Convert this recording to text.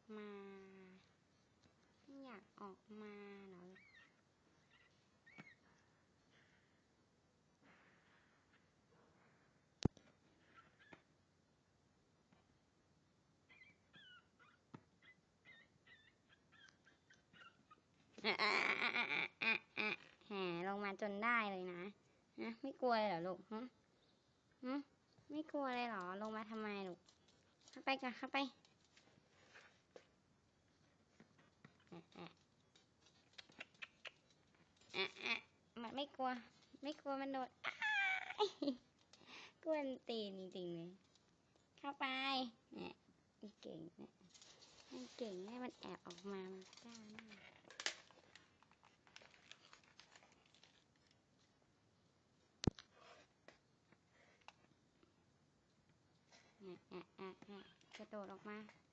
มาไม่อยากออกมาเหรอแหมลงมาจนได้เลยนะไม่กลัวเลยเหรอลูกไม่กลัวเลยเหรอลงมาทำไมลูกเข้าไปกันเข้าไปมันไม่กลัวมันโดดกวนตีนจริงๆเลยเข้าไปเนี่ยเก่งเนี่ยมันเก่งให้มันแอบออกมามันกล้ามากกระโดดออกมา